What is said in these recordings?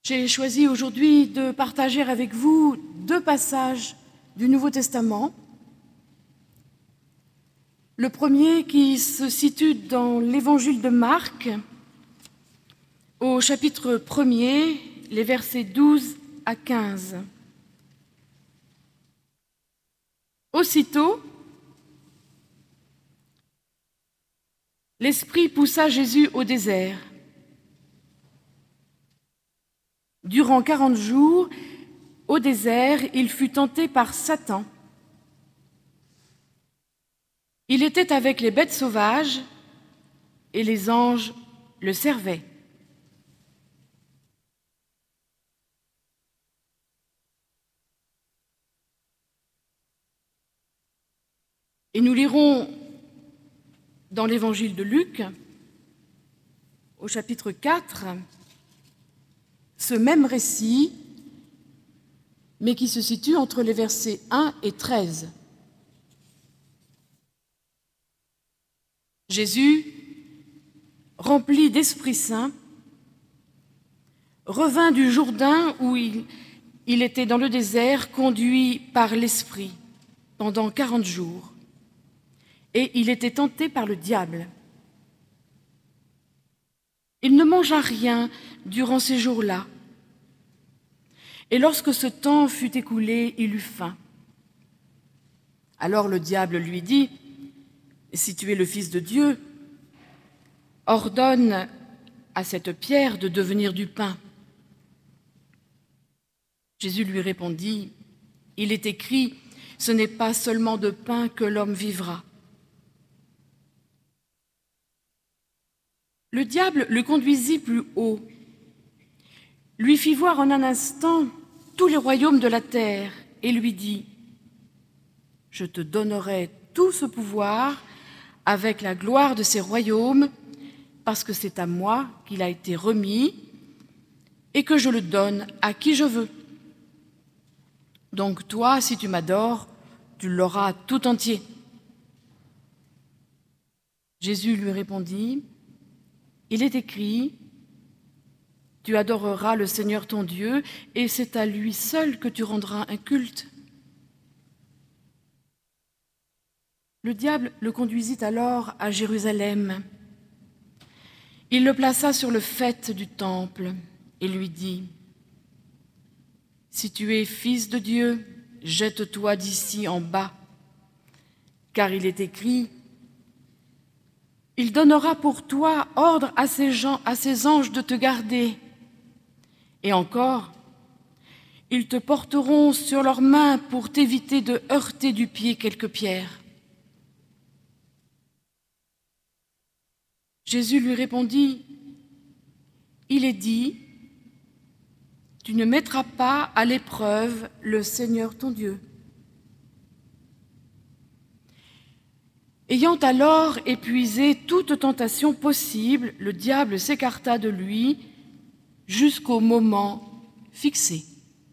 J'ai choisi aujourd'hui de partager avec vous deux passages du Nouveau Testament. Le premier qui se situe dans l'Évangile de Marc, au chapitre 1er, les versets 12 à 15. Aussitôt, l'Esprit poussa Jésus au désert. Durant 40 jours, au désert, il fut tenté par Satan. Il était avec les bêtes sauvages et les anges le servaient. Et nous lirons dans l'évangile de Luc, au chapitre 4, ce même récit, mais qui se situe entre les versets 1 et 13. Jésus, rempli d'Esprit Saint, revint du Jourdain où il était dans le désert, conduit par l'Esprit pendant 40 jours. Et il était tenté par le diable. Il ne mangea rien durant ces jours-là. Et lorsque ce temps fut écoulé, il eut faim. Alors le diable lui dit, « Si tu es le Fils de Dieu, ordonne à cette pierre de devenir du pain. » Jésus lui répondit, « Il est écrit, ce n'est pas seulement de pain que l'homme vivra. » Le diable le conduisit plus haut, lui fit voir en un instant tous les royaumes de la terre et lui dit, « Je te donnerai tout ce pouvoir avec la gloire de ces royaumes, parce que c'est à moi qu'il a été remis et que je le donne à qui je veux. Donc toi, si tu m'adores, tu l'auras tout entier. » Jésus lui répondit, « Il est écrit, tu adoreras le Seigneur ton Dieu, et c'est à lui seul que tu rendras un culte. » Le diable le conduisit alors à Jérusalem. Il le plaça sur le faîte du temple et lui dit, « Si tu es fils de Dieu, jette-toi d'ici en bas, car il est écrit, il donnera pour toi ordre à ses anges de te garder. Et encore, ils te porteront sur leurs mains pour t'éviter de heurter du pied quelques pierres. » Jésus lui répondit, « Il est dit, tu ne mettras pas à l'épreuve le Seigneur ton Dieu. » Ayant alors épuisé toute tentation possible, le diable s'écarta de lui jusqu'au moment fixé.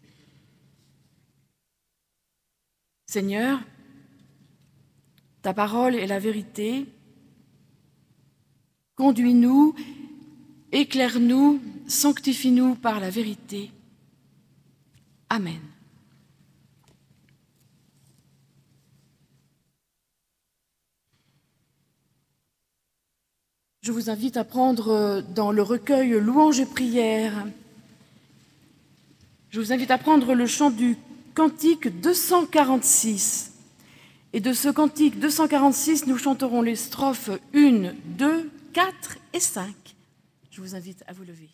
Seigneur, ta parole est la vérité. Conduis-nous, éclaire-nous, sanctifie-nous par la vérité. Amen. Je vous invite à prendre dans le recueil Louanges et prières, je vous invite à prendre le chant du cantique 246. Et de ce cantique 246, nous chanterons les strophes 1, 2, 4 et 5. Je vous invite à vous lever.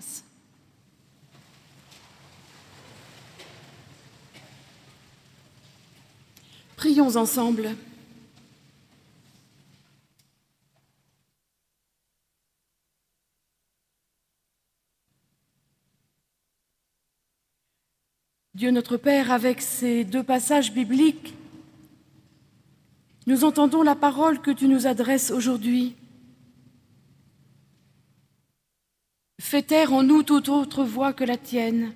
grâce. Prions ensemble. Dieu notre Père, avec ces deux passages bibliques, nous entendons la parole que tu nous adresses aujourd'hui. Fais taire en nous toute autre voix que la tienne.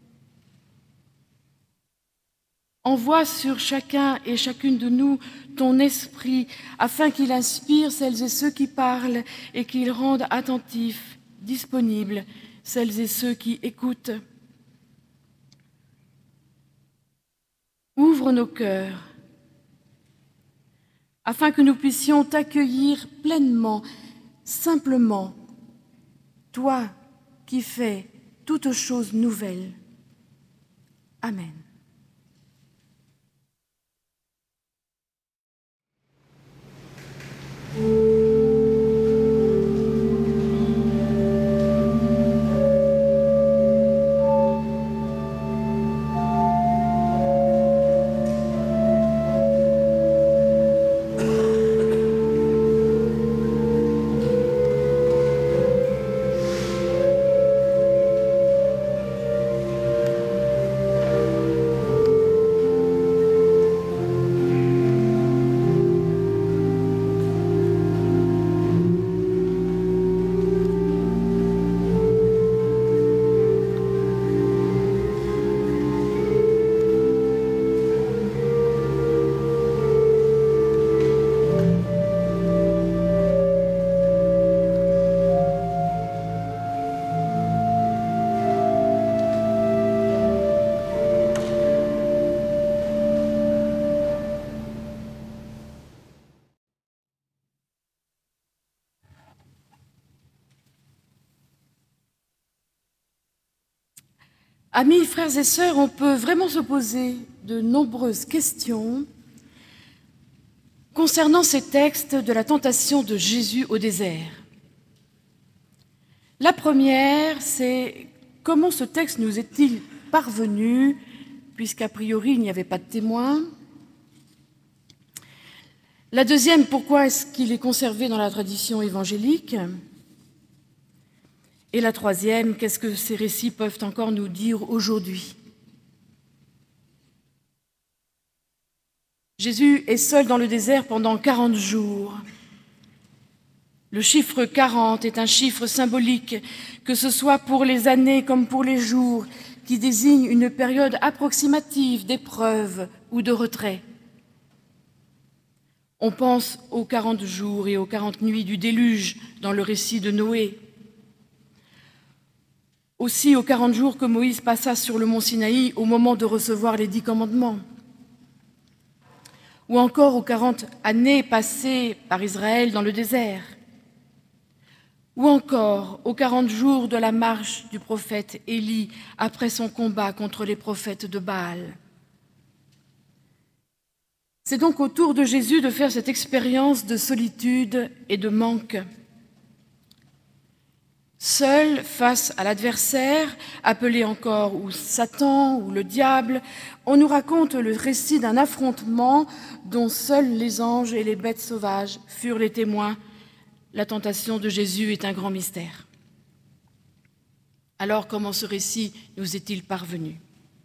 Envoie sur chacun et chacune de nous ton esprit, afin qu'il inspire celles et ceux qui parlent et qu'il rende attentifs, disponibles, celles et ceux qui écoutent. Ouvre nos cœurs, afin que nous puissions t'accueillir pleinement, simplement, toi qui fais toutes choses nouvelles. Amen. Amis, frères et sœurs, on peut vraiment se poser de nombreuses questions concernant ces textes de la tentation de Jésus au désert. La première, c'est comment ce texte nous est-il parvenu, puisqu'a priori il n'y avait pas de témoins. La deuxième, pourquoi est-ce qu'il est conservé dans la tradition évangélique ? Et la troisième, qu'est-ce que ces récits peuvent encore nous dire aujourd'hui ? Jésus est seul dans le désert pendant 40 jours. Le chiffre 40 est un chiffre symbolique, que ce soit pour les années comme pour les jours, qui désigne une période approximative d'épreuve ou de retrait. On pense aux 40 jours et aux 40 nuits du déluge dans le récit de Noé. Aussi aux 40 jours que Moïse passa sur le mont Sinaï au moment de recevoir les 10 commandements. Ou encore aux 40 années passées par Israël dans le désert. Ou encore aux 40 jours de la marche du prophète Élie après son combat contre les prophètes de Baal. C'est donc au tour de Jésus de faire cette expérience de solitude et de manque. Seul face à l'adversaire, appelé encore ou Satan ou le diable, on nous raconte le récit d'un affrontement dont seuls les anges et les bêtes sauvages furent les témoins. La tentation de Jésus est un grand mystère. Alors, comment ce récit nous est-il parvenu ?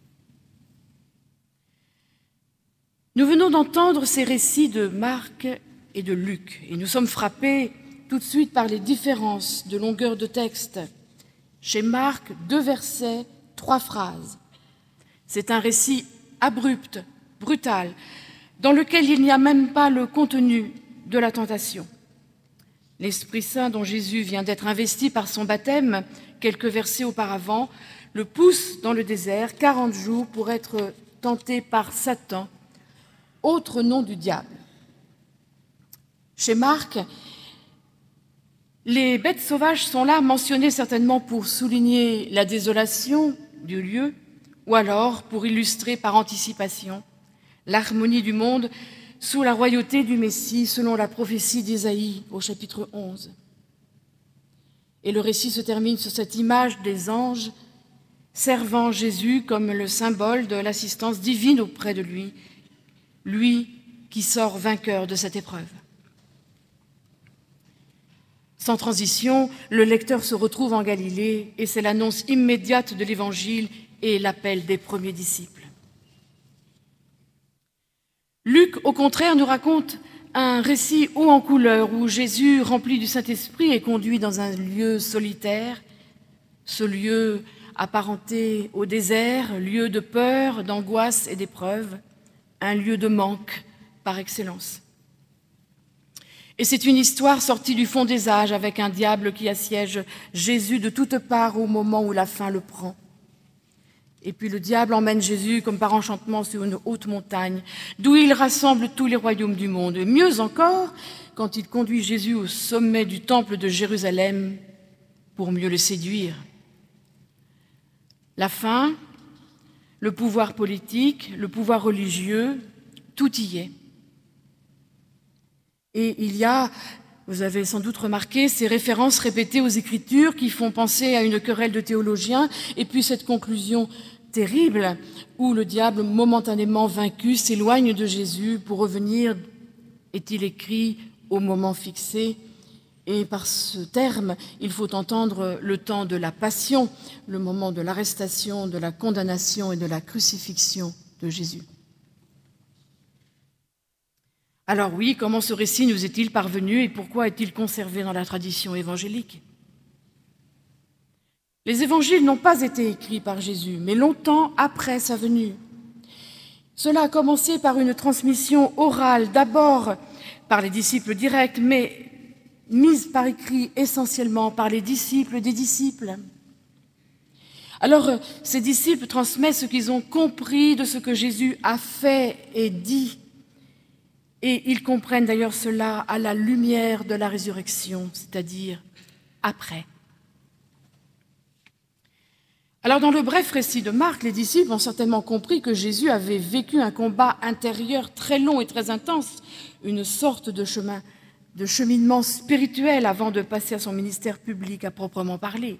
Nous venons d'entendre ces récits de Marc et de Luc, et nous sommes frappés tout de suite par les différences de longueur de texte. Chez Marc, 2 versets, 3 phrases. C'est un récit abrupt, brutal, dans lequel il n'y a même pas le contenu de la tentation. L'Esprit Saint dont Jésus vient d'être investi par son baptême, quelques versets auparavant, le pousse dans le désert 40 jours pour être tenté par Satan, autre nom du diable. Chez Marc, les bêtes sauvages sont là mentionnées certainement pour souligner la désolation du lieu ou alors pour illustrer par anticipation l'harmonie du monde sous la royauté du Messie selon la prophétie d'Ésaïe au chapitre 11. Et le récit se termine sur cette image des anges servant Jésus comme le symbole de l'assistance divine auprès de lui, lui qui sort vainqueur de cette épreuve. Sans transition, le lecteur se retrouve en Galilée et c'est l'annonce immédiate de l'Évangile et l'appel des premiers disciples. Luc, au contraire, nous raconte un récit haut en couleur où Jésus, rempli du Saint-Esprit, est conduit dans un lieu solitaire, ce lieu apparenté au désert, lieu de peur, d'angoisse et d'épreuve, un lieu de manque par excellence. Et c'est une histoire sortie du fond des âges avec un diable qui assiège Jésus de toutes parts au moment où la faim le prend. Et puis le diable emmène Jésus comme par enchantement sur une haute montagne, d'où il rassemble tous les royaumes du monde. Et mieux encore, quand il conduit Jésus au sommet du temple de Jérusalem pour mieux le séduire. La faim, le pouvoir politique, le pouvoir religieux, tout y est. Et il y a, vous avez sans doute remarqué, ces références répétées aux Écritures qui font penser à une querelle de théologiens, et puis cette conclusion terrible où le diable, momentanément vaincu, s'éloigne de Jésus pour revenir, est-il écrit, au moment fixé. Et par ce terme, il faut entendre le temps de la passion, le moment de l'arrestation, de la condamnation et de la crucifixion de Jésus. Alors oui, comment ce récit nous est-il parvenu et pourquoi est-il conservé dans la tradition évangélique? Les évangiles n'ont pas été écrits par Jésus, mais longtemps après sa venue. Cela a commencé par une transmission orale, d'abord par les disciples directs, mais mise par écrit essentiellement par les disciples des disciples. Alors, ces disciples transmettent ce qu'ils ont compris de ce que Jésus a fait et dit. Et ils comprennent d'ailleurs cela à la lumière de la résurrection, c'est-à-dire après. Alors, dans le bref récit de Marc, les disciples ont certainement compris que Jésus avait vécu un combat intérieur très long et très intense, une sorte de cheminement spirituel avant de passer à son ministère public à proprement parler.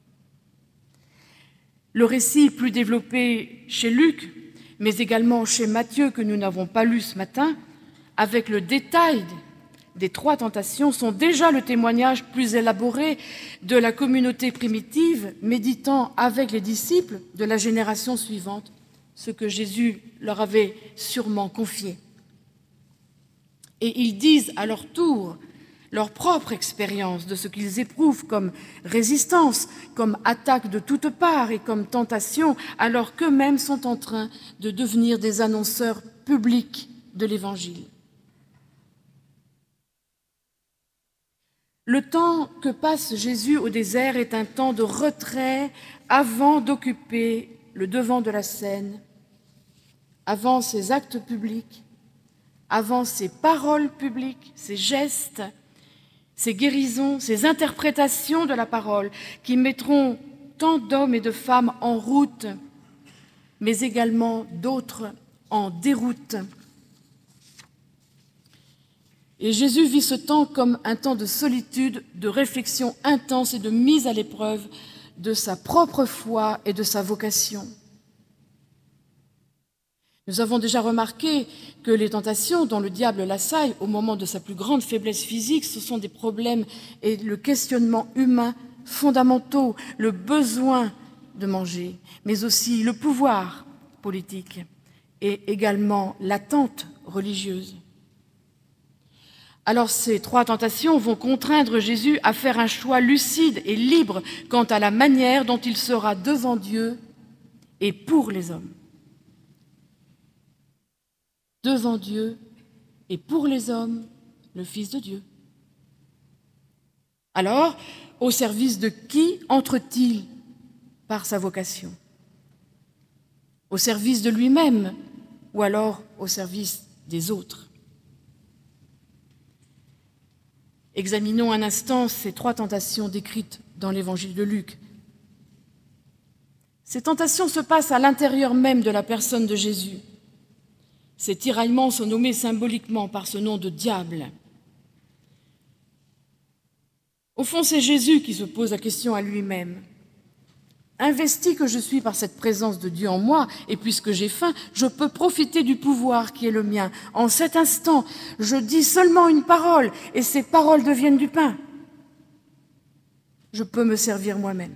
Le récit plus développé chez Luc, mais également chez Matthieu, que nous n'avons pas lu ce matin, avec le détail des 3 tentations, sont déjà le témoignage plus élaboré de la communauté primitive, méditant avec les disciples de la génération suivante, ce que Jésus leur avait sûrement confié. Et ils disent à leur tour leur propre expérience de ce qu'ils éprouvent comme résistance, comme attaque de toutes parts et comme tentation, alors qu'eux-mêmes sont en train de devenir des annonceurs publics de l'Évangile. Le temps que passe Jésus au désert est un temps de retrait avant d'occuper le devant de la scène, avant ses actes publics, avant ses paroles publiques, ses gestes, ses guérisons, ses interprétations de la parole qui mettront tant d'hommes et de femmes en route, mais également d'autres en déroute. Et Jésus vit ce temps comme un temps de solitude, de réflexion intense et de mise à l'épreuve de sa propre foi et de sa vocation. Nous avons déjà remarqué que les tentations dont le diable l'assaille au moment de sa plus grande faiblesse physique, ce sont des problèmes et le questionnement humain fondamentaux, le besoin de manger, mais aussi le pouvoir politique et également l'attente religieuse. Alors ces 3 tentations vont contraindre Jésus à faire un choix lucide et libre quant à la manière dont il sera devant Dieu et pour les hommes. Devant Dieu et pour les hommes, le Fils de Dieu. Alors, au service de qui entre-t-il par sa vocation? Au service de lui-même ou alors au service des autres? Examinons un instant ces 3 tentations décrites dans l'évangile de Luc. Ces tentations se passent à l'intérieur même de la personne de Jésus. Ces tiraillements sont nommés symboliquement par ce nom de diable. Au fond, c'est Jésus qui se pose la question à lui-même. Investi que je suis par cette présence de Dieu en moi, et puisque j'ai faim, je peux profiter du pouvoir qui est le mien. En cet instant, je dis seulement une parole, et ces paroles deviennent du pain. Je peux me servir moi-même.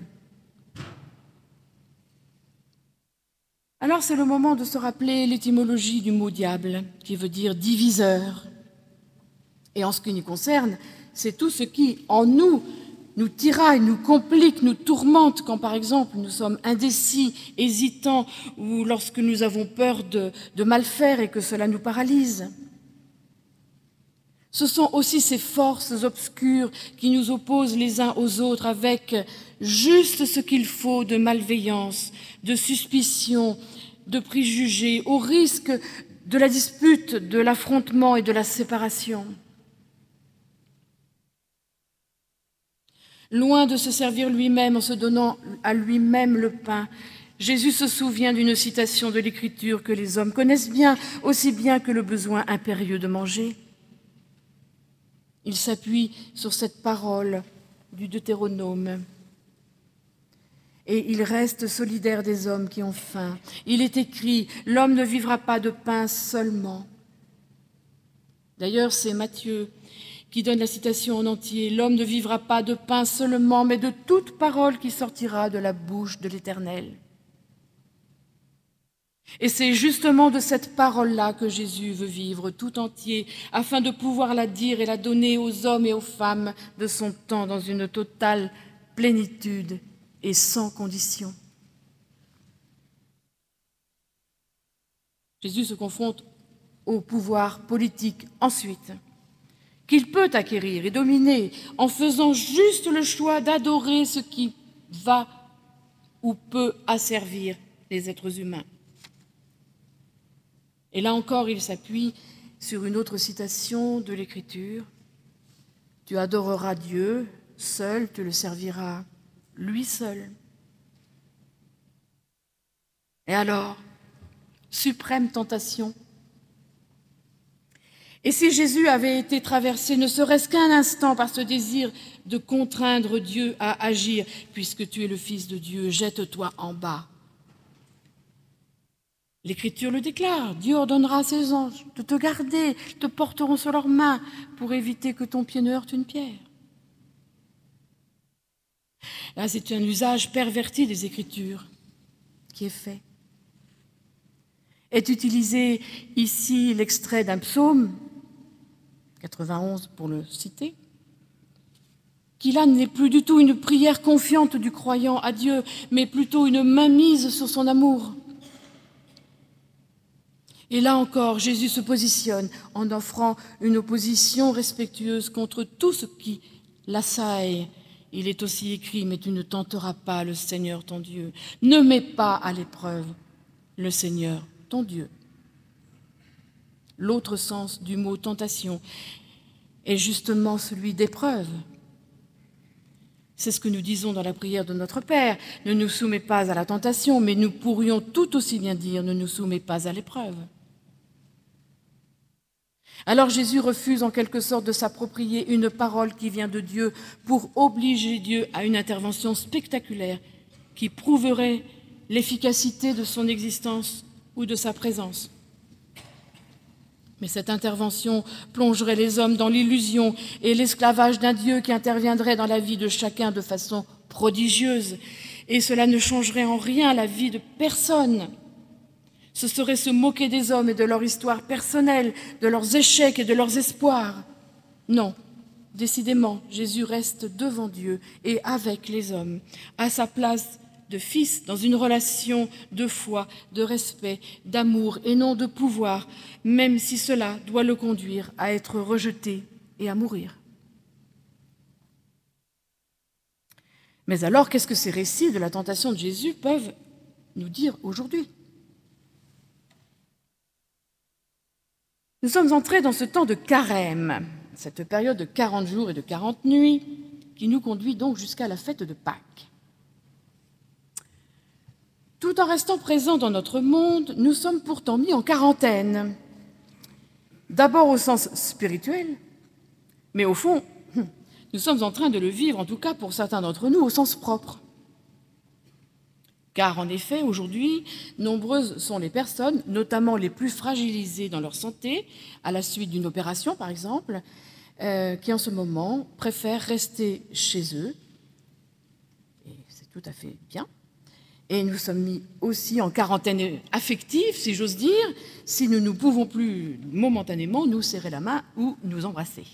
Alors c'est le moment de se rappeler l'étymologie du mot diable, qui veut dire diviseur. Et en ce qui nous concerne, c'est tout ce qui, en nous tiraille, nous complique, nous tourmente quand, par exemple, nous sommes indécis, hésitants, ou lorsque nous avons peur de mal faire et que cela nous paralyse. Ce sont aussi ces forces obscures qui nous opposent les uns aux autres avec juste ce qu'il faut de malveillance, de suspicion, de préjugés, au risque de la dispute, de l'affrontement et de la séparation. Loin de se servir lui-même en se donnant à lui-même le pain, Jésus se souvient d'une citation de l'Écriture que les hommes connaissent bien, aussi bien que le besoin impérieux de manger. Il s'appuie sur cette parole du Deutéronome. Et il reste solidaire des hommes qui ont faim. Il est écrit « L'homme ne vivra pas de pain seulement ». D'ailleurs, c'est Matthieu qui donne la citation en entier. « L'homme ne vivra pas de pain seulement, mais de toute parole qui sortira de la bouche de l'Éternel. » Et c'est justement de cette parole-là que Jésus veut vivre tout entier, afin de pouvoir la dire et la donner aux hommes et aux femmes de son temps dans une totale plénitude et sans condition. Jésus se confronte au pouvoir politique ensuite, qu'il peut acquérir et dominer en faisant juste le choix d'adorer ce qui va ou peut asservir les êtres humains. Et là encore, il s'appuie sur une autre citation de l'Écriture. « Tu adoreras Dieu, seul tu le serviras, lui seul. » Et alors, suprême tentation. Et si Jésus avait été traversé, ne serait-ce qu'un instant, par ce désir de contraindre Dieu à agir, « Puisque tu es le Fils de Dieu, jette-toi en bas. » L'Écriture le déclare, Dieu ordonnera à ses anges de te garder, te porteront sur leurs mains pour éviter que ton pied ne heurte une pierre. Là, c'est un usage perverti des Écritures qui est fait. Est utilisé ici l'extrait d'un psaume, 91 pour le citer, qui là n'est plus du tout une prière confiante du croyant à Dieu, mais plutôt une mainmise sur son amour. Et là encore, Jésus se positionne en offrant une opposition respectueuse contre tout ce qui l'assaille. Il est aussi écrit « Mais tu ne tenteras pas le Seigneur ton Dieu. Ne mets pas à l'épreuve le Seigneur ton Dieu. » L'autre sens du mot « tentation » est justement celui d'épreuve. C'est ce que nous disons dans la prière de notre Père. « Ne nous soumets pas à la tentation », mais nous pourrions tout aussi bien dire « Ne nous soumets pas à l'épreuve ». Alors Jésus refuse en quelque sorte de s'approprier une parole qui vient de Dieu pour obliger Dieu à une intervention spectaculaire qui prouverait l'efficacité de son existence ou de sa présence. Mais cette intervention plongerait les hommes dans l'illusion et l'esclavage d'un Dieu qui interviendrait dans la vie de chacun de façon prodigieuse. Et cela ne changerait en rien la vie de personne. Ce serait se moquer des hommes et de leur histoire personnelle, de leurs échecs et de leurs espoirs. Non, décidément, Jésus reste devant Dieu et avec les hommes, à sa place de fils dans une relation de foi, de respect, d'amour et non de pouvoir, même si cela doit le conduire à être rejeté et à mourir. Mais alors, qu'est-ce que ces récits de la tentation de Jésus peuvent nous dire aujourd'hui ? Nous sommes entrés dans ce temps de carême, cette période de 40 jours et de 40 nuits, qui nous conduit donc jusqu'à la fête de Pâques. Tout en restant présents dans notre monde, nous sommes pourtant mis en quarantaine. D'abord au sens spirituel, mais au fond, Nous sommes en train de le vivre, en tout cas pour certains d'entre nous, au sens propre. Car en effet, aujourd'hui, nombreuses sont les personnes, notamment les plus fragilisées dans leur santé, à la suite d'une opération par exemple, qui en ce moment préfèrent rester chez eux. Et c'est tout à fait bien. Et nous sommes mis aussi en quarantaine affective, si j'ose dire, si nous ne pouvons plus momentanément nous serrer la main ou nous embrasser.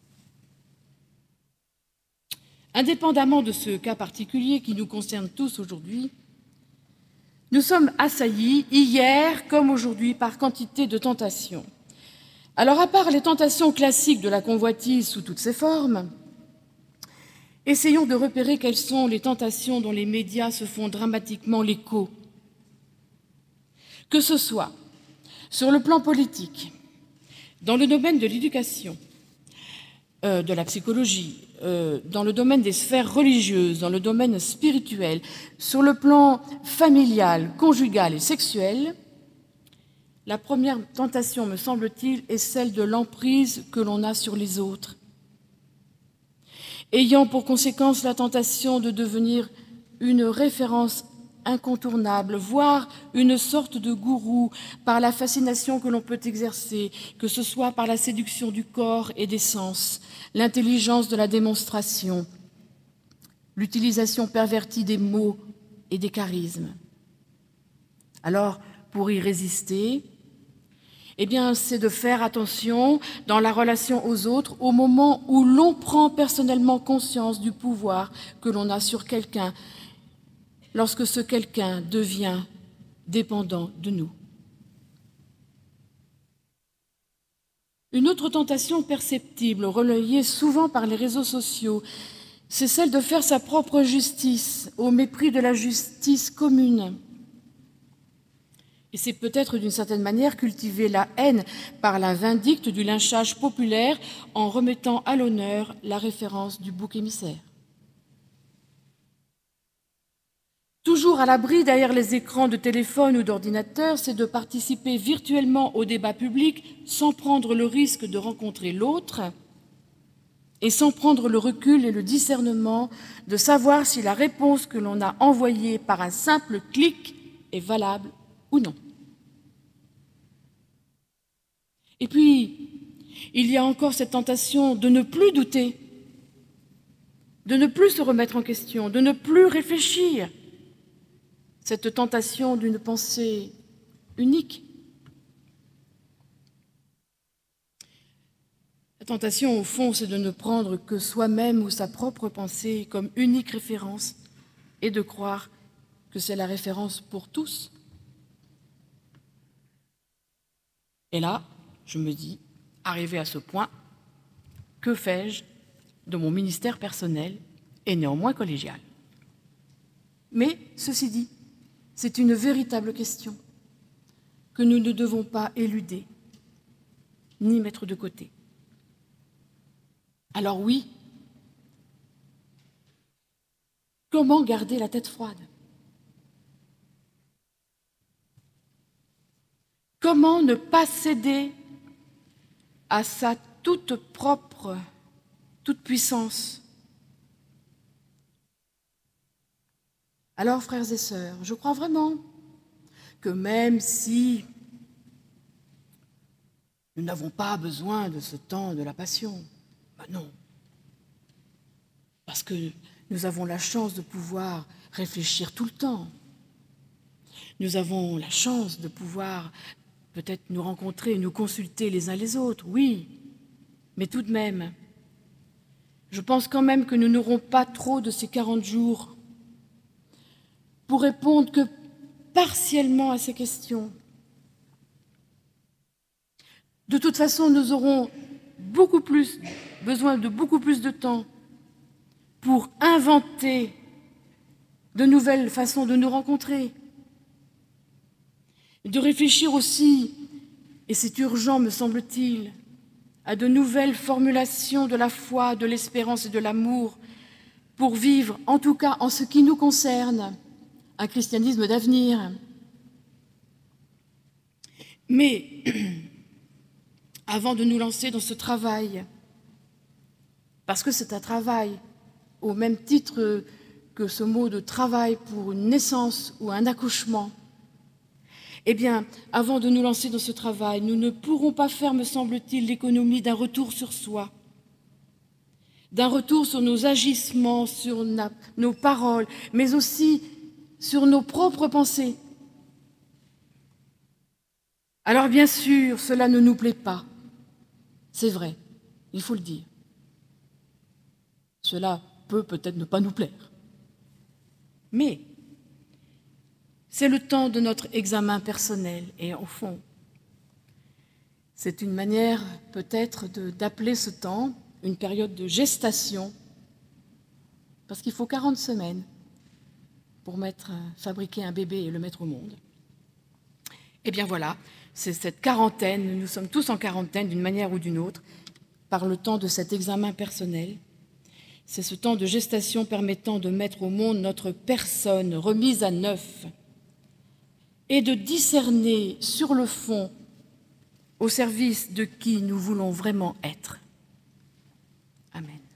Indépendamment de ce cas particulier qui nous concerne tous aujourd'hui, nous sommes assaillis, hier comme aujourd'hui, par quantité de tentations. Alors, à part les tentations classiques de la convoitise sous toutes ses formes, essayons de repérer quelles sont les tentations dont les médias se font dramatiquement l'écho. Que ce soit sur le plan politique, dans le domaine de l'éducation, de la psychologie, dans le domaine des sphères religieuses, dans le domaine spirituel, sur le plan familial, conjugal et sexuel, la première tentation, me semble-t-il, est celle de l'emprise que l'on a sur les autres, ayant pour conséquence la tentation de devenir une référence incontournable, voire une sorte de gourou par la fascination que l'on peut exercer, que ce soit par la séduction du corps et des sens, l'intelligence de la démonstration, l'utilisation pervertie des mots et des charismes. Alors, pour y résister, eh bien, c'est de faire attention dans la relation aux autres au moment où l'on prend personnellement conscience du pouvoir que l'on a sur quelqu'un, lorsque ce quelqu'un devient dépendant de nous. Une autre tentation perceptible, relayée souvent par les réseaux sociaux, c'est celle de faire sa propre justice au mépris de la justice commune. Et c'est peut-être d'une certaine manière cultiver la haine par la vindicte du lynchage populaire en remettant à l'honneur la référence du bouc émissaire. Toujours à l'abri derrière les écrans de téléphone ou d'ordinateur, c'est de participer virtuellement au débat public sans prendre le risque de rencontrer l'autre et sans prendre le recul et le discernement de savoir si la réponse que l'on a envoyée par un simple clic est valable ou non. Et puis, il y a encore cette tentation de ne plus douter, de ne plus se remettre en question, de ne plus réfléchir. Cette tentation d'une pensée unique. La tentation, au fond, c'est de ne prendre que soi-même ou sa propre pensée comme unique référence et de croire que c'est la référence pour tous. Et là, je me dis, arrivé à ce point, que fais-je de mon ministère personnel et néanmoins collégial? Mais, ceci dit, c'est une véritable question que nous ne devons pas éluder, ni mettre de côté. Alors oui, comment garder la tête froide? Comment ne pas céder à sa toute propre, toute puissance? Alors, frères et sœurs, je crois vraiment que même si nous n'avons pas besoin de ce temps de la passion, ben non, parce que nous avons la chance de pouvoir réfléchir tout le temps. Nous avons la chance de pouvoir peut-être nous rencontrer, nous consulter les uns les autres, oui, mais tout de même, je pense quand même que nous n'aurons pas trop de ces 40 jours pour répondre que partiellement à ces questions. De toute façon, nous aurons besoin de beaucoup plus de temps pour inventer de nouvelles façons de nous rencontrer, de réfléchir aussi, et c'est urgent me semble-t-il, à de nouvelles formulations de la foi, de l'espérance et de l'amour pour vivre, en tout cas en ce qui nous concerne, un christianisme d'avenir. Mais avant de nous lancer dans ce travail, parce que c'est un travail, au même titre que ce mot de travail pour une naissance ou un accouchement. Eh bien, avant de nous lancer dans ce travail, nous ne pourrons pas faire, me semble-t-il, l'économie d'un retour sur soi, d'un retour sur nos agissements, sur nos paroles, mais aussi sur nos propres pensées. Alors bien sûr, cela ne nous plaît pas. C'est vrai, il faut le dire. Cela peut peut-être ne pas nous plaire. Mais c'est le temps de notre examen personnel et au fond, c'est une manière peut-être d'appeler ce temps une période de gestation, parce qu'il faut 40 semaines pour fabriquer un bébé et le mettre au monde. Eh bien voilà, c'est cette quarantaine, nous sommes tous en quarantaine d'une manière ou d'une autre, par le temps de cet examen personnel. C'est ce temps de gestation permettant de mettre au monde notre personne remise à neuf et de discerner sur le fond au service de qui nous voulons vraiment être. Amen.